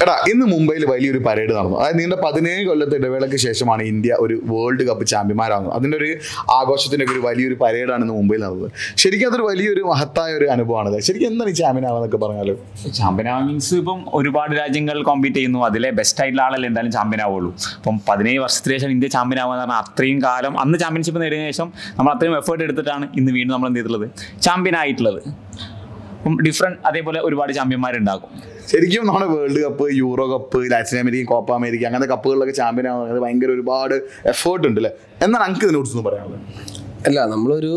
എടാ ഇന്ന് മുംബൈയിൽ വലിയൊരു പരേഡ് നടന്നു. അതായത് നീണ്ട 17 കൊല്ലത്തെ ഇടവേളയ്ക്ക് ശേഷമാണ് ഇന്ത്യ ഒരു വേൾഡ് കപ്പ് ചാമ്പ്യന്മാരാകുന്നത്. അതിൻ്റെ ഒരു ആഘോഷത്തിൻ്റെ ഒരു വലിയൊരു പരേഡാണ് ഇന്ന് മുംബൈയിൽ നടന്നത്. ശരിക്കും അതൊരു വലിയൊരു മഹത്തായ ഒരു അനുഭവമാണ്. ശരിക്കും എന്താണ് ഈ ചാമ്പ്യൻ ആവാന്നൊക്കെ പറഞ്ഞാൽ? ചാമ്പ്യൻ ആവാൻ മീൻസ് ഇപ്പം ഒരുപാട് രാജ്യങ്ങൾ കോമ്പീറ്റ് ചെയ്യുന്നു, അതിലെ ബെസ്റ്റ് ആയിട്ടുള്ള ആളല്ലേ എന്തായാലും ചാമ്പ്യൻ ആവുള്ളൂ. ഇപ്പം 17 വർഷത്തിന് ശേഷം ഇന്ത്യ ചാമ്പ്യൻ ആവുക എന്ന് പറഞ്ഞാൽ അത്രയും കാലം അന്ന് ചാമ്പ്യൻഷിപ്പ് നേടിയതിനു ശേഷം നമ്മൾ അത്രയും എഫേർട്ട് എടുത്തിട്ടാണ് ഇന്ന് വീണ്ടും നമ്മൾ എന്ത് ചെയ്തിട്ടുള്ളത്, ചാമ്പ്യൻ ആയിട്ടുള്ളത്. അപ്പം ഡിഫറെൻറ്റ് അതേപോലെ ഒരുപാട് ചാമ്പ്യന്മാരുണ്ടാകും. ശരിക്കും നമ്മുടെ world cup, Euro cup, Latin America, Copa America അങ്ങനത്തെ കപ്പുകളിലൊക്കെ ചാമ്പ്യൻ ആവുന്നത് ഭയങ്കര ഒരുപാട് എഫേർട്ട് ഉണ്ട് അല്ലേ? എന്നാൽ എനിക്ക് ഇതിനെക്കുറിച്ചൊന്നും പറയാനുള്ളത് അല്ല, നമ്മളൊരു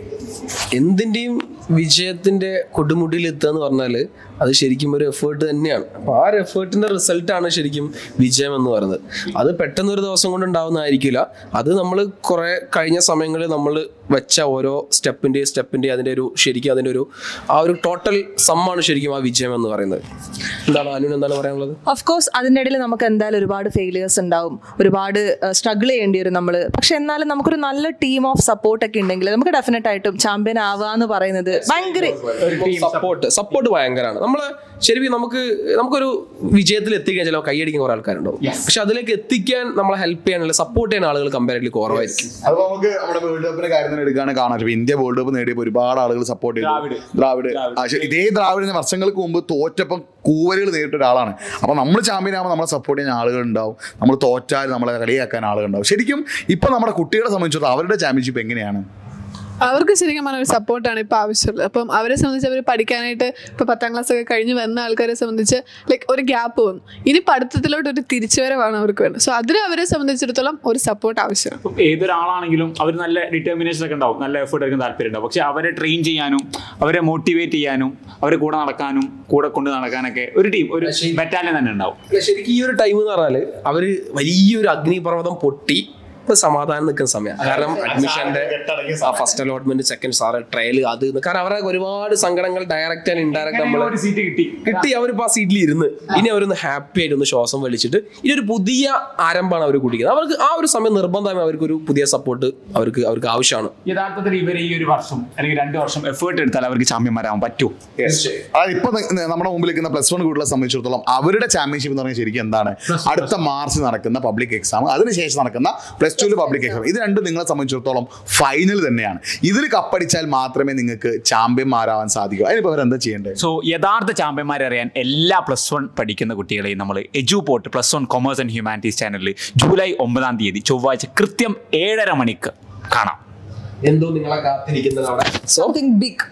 എന്തിൻ്റെയും വിജയത്തിൻ്റെ കൊടുമുടിയിൽ എത്തുക എന്ന് പറഞ്ഞാൽ അത് ശരിക്കും ഒരു എഫേർട്ട് തന്നെയാണ്. അപ്പോൾ ആ ഒരു എഫേർട്ടിൻ്റെ റിസൾട്ടാണ് ശരിക്കും വിജയം എന്ന് പറയുന്നത്. അത് പെട്ടെന്നൊരു ദിവസം കൊണ്ട് ഉണ്ടാവുന്നതായിരിക്കില്ല. അത് നമ്മൾ കുറേ കഴിഞ്ഞ സമയങ്ങളിൽ നമ്മൾ വെച്ച ഓരോ സ്റ്റെപ്പിൻ്റെ അതിൻ്റെ ഒരു ശരിക്കും അതിൻ്റെ ഒരു ആ ഒരു ടോട്ടൽ സമ്മാണ് ശരിക്കും ആ വിജയം എന്ന് പറയുന്നത്. എന്താണ് അനുവിന് എന്താണ് പറയാനുള്ളത്? ഓഫ് കോഴ്സ് അതിൻ്റെ ഇടയിൽ നമുക്ക് എന്തായാലും ഒരുപാട് ഫെയിലിയേഴ്സ് ഉണ്ടാവും, ഒരുപാട് സ്ട്രഗിൾ ചെയ്യേണ്ടി വരും നമ്മൾ. പക്ഷെ എന്നാലും നമുക്കൊരു നല്ല ടീം ഓഫ് സപ്പോർട്ടൊക്കെ ഉണ്ടെങ്കിൽ നമുക്ക് ഡെഫിനറ്റ് ആയിട്ടും ചാമ്പ്യൻ ആവുക എന്ന് പറയുന്നത് ഭയങ്കര സപ്പോർട്ട് ഭയങ്കരമാണ്. നമ്മള് ശരിക്കും നമുക്കൊരു വിജയത്തിൽ എത്തിക്കാൻ ചില കൈയടിക്കുന്ന കുറെ ആൾക്കാരുണ്ടാവും. പക്ഷെ അതിലേക്ക് എത്തിക്കാൻ നമ്മളെ ഹെൽപ്പ് ചെയ്യാനുള്ള സപ്പോർട്ട് ചെയ്യുന്ന ആളുകൾ കമ്പാരിറ്റീവ്ലി കുറവായിരിക്കും. അത് നമുക്ക് നമ്മുടെ വേൾഡ് കപ്പിന്റെ കാര്യം എടുക്കുകയാണെങ്കിൽ കാണാം. ഇന്ത്യ വേൾഡ് കപ്പ് നേടിയപ്പോൾ ഒരുപാട് ആളുകൾ സപ്പോർട്ട് ചെയ്തു. ദ്രാവിഡ് ഇതേ ദ്രാവിഡിന് വർഷങ്ങൾക്ക് മുമ്പ് തോറ്റപ്പം കൂവലുകൾ നേരിട്ട ഒരാളാണ്. അപ്പോൾ നമ്മൾ ചാമ്പ്യൻ ആകുമ്പോൾ നമ്മളെ സപ്പോർട്ട് ചെയ്യുന്ന ആളുകൾ ഉണ്ടാവും, നമ്മൾ തോറ്റാൽ നമ്മളെ കളിയാക്കാൻ ആളുകളുണ്ടാവും. ശരിക്കും ഇപ്പം നമ്മുടെ കുട്ടികളെ സംബന്ധിച്ചിടത്തോളം അവരുടെ ചാമ്പ്യൻഷിപ്പ് എങ്ങനെയാണ്? അവർക്ക് ശരിക്കും പറഞ്ഞ ഒരു സപ്പോർട്ടാണ് ഇപ്പോൾ ആവശ്യമുള്ളത്. അപ്പം അവരെ സംബന്ധിച്ച് അവർ പഠിക്കാനായിട്ട് ഇപ്പോൾ 10ാം ക്ലാസ് ഒക്കെ കഴിഞ്ഞ് വന്ന ആൾക്കാരെ സംബന്ധിച്ച് ലൈക്ക് ഒരു ഗ്യാപ്പ് വന്നു. ഇനി പഠിത്തത്തിലോട്ട് ഒരു തിരിച്ചുവരവാണ് അവർക്ക് വേണ്ടത്. സോ അതിന് അവരെ സംബന്ധിച്ചിടത്തോളം ഒരു സപ്പോർട്ട് ആവശ്യമാണ്. ഇപ്പം ഏതൊരാളാണെങ്കിലും അവർ നല്ല ഡിറ്റർമിനേഷൻ ഒക്കെ ഉണ്ടാവും, നല്ല എഫേർട്ട് എടുക്കാൻ താല്പര്യം ഉണ്ടാവും. പക്ഷെ അവരെ ട്രെയിൻ ചെയ്യാനും അവരെ മോട്ടിവേറ്റ് ചെയ്യാനും അവരെ കൂടെ നടക്കാനും കൂടെ കൊണ്ട് നടക്കാനൊക്കെ ഒരു ടീം, ഒരു ബറ്റാലിയൻ തന്നെ ഉണ്ടാവും. ശരിക്കും ഈ ഒരു ടൈം എന്ന് പറഞ്ഞാൽ അവർ വലിയൊരു അഗ്നിപർവ്വതം പൊട്ടി ഇപ്പൊ സമാധാനം നിൽക്കുന്ന സമയം. കാരണം അഡ്മിഷന്റെ first allotment, second sir trial, അത് കാരണം അവരെ ഒരുപാട് സങ്കടങ്ങൾ ഡയറക്റ്റ് ആൻഡ് ഇൻഡയറക്റ്റ് നമ്മൾ കിട്ടി. അവരിപ്പോൾ ആ സീറ്റിൽ ഇരുന്ന് ഇനി അവരൊന്ന് ഹാപ്പി ആയിട്ട് ഒന്ന് ശ്വാസം വലിച്ചിട്ട് ഇനി ഒരു പുതിയ ആരംഭമാണ് അവർ കുടിക്കുന്നത്. അവർക്ക് ആ ഒരു സമയം നിർബന്ധമായി അവർക്ക് ഒരു പുതിയ സപ്പോർട്ട് അവർക്ക് ആവശ്യമാണ്. യഥാർത്ഥത്തിൽ ഇവർ ഈ ഒരു വർഷം അല്ലെങ്കിൽ 2 വർഷം എഫേർട്ട് എടുത്താൽ അവർക്ക് ചാമ്പ്യന്മാരാകാൻ പറ്റും. അതായത് ഇപ്പൊ നമ്മുടെ മുമ്പിൽ നിൽക്കുന്ന +1 കുട്ടികളെ സംബന്ധിച്ചിടത്തോളം അവരുടെ ചാമ്പ്യൻഷിപ്പ് എന്ന് പറഞ്ഞാൽ ശരിക്കും എന്താണ്? അടുത്ത മാർച്ച് നടക്കുന്ന പബ്ലിക് എക്സാം, അതിനുശേഷം നടക്കുന്ന +2 പബ്ലിക് എക്സാം. ഇത് രണ്ടും നിങ്ങളെ സംബന്ധിച്ചിടത്തോളം ഫൈനൽ തന്നെയാണ്. ഇതിൽ കപ്പടിച്ചാൽ മാത്രമേ നിങ്ങൾക്ക് ചാമ്പ്യന്മാരാവാൻ സാധിക്കൂ. അതിനിപ്പോൾ അവരെന്താ ചെയ്യേണ്ടത്? സോ യഥാർത്ഥ ചാമ്പ്യന്മാരെ അറിയാൻ എല്ലാ +1 പഠിക്കുന്ന കുട്ടികളെയും നമ്മൾ എജുപോർട്ട് +1 കൊമേഴ്സ് ആൻഡ് ഹ്യൂമാനിറ്റീസ് ചാനലിൽ ജൂലൈ 9-ാം തീയതി ചൊവ്വാഴ്ച കൃത്യം 7:30 മണിക്ക് കാണാം. എന്തോ നിങ്ങളെ കാത്തിരിക്കുന്നതാണ് സംതിങ് ബിഗ്.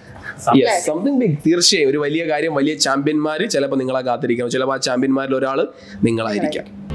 തീർച്ചയായും ഒരു വലിയ കാര്യം, വലിയ ചാമ്പ്യന്മാർ ചിലപ്പോൾ നിങ്ങളെ കാത്തിരിക്കാം. ചിലപ്പോൾ ആ ചാമ്പ്യന്മാരിൽ ഒരാൾ നിങ്ങളായിരിക്കാം.